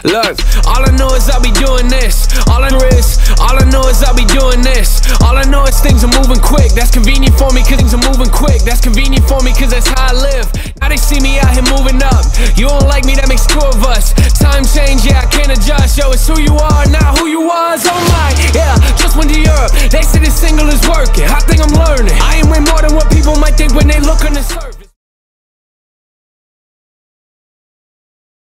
Look, all I know is I'll be doing this. All I know is I'll be doing this. All I know is things are moving quick. That's convenient for me cause things are moving quick. That's convenient for me cause that's how I live. Now they see me out here moving up. You don't like me, that makes two of us. Time change, yeah, I can't adjust. Yo, it's who you are, not who you was. Oh my, yeah, just went to Europe. They say this single is working. I think I'm learning. I am way more than what people might think when they look on the surface.